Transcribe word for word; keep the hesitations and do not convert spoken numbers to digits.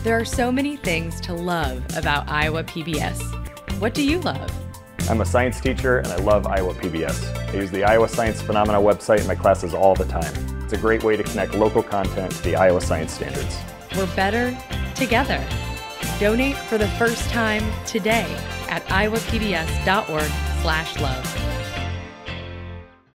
There are so many things to love about Iowa P B S. What do you love? I'm a science teacher and I love Iowa P B S. I use the Iowa Science Phenomena website in my classes all the time. It's a great way to connect local content to the Iowa science standards. We're better together. Donate for the first time today at iowa p b s dot org slash love.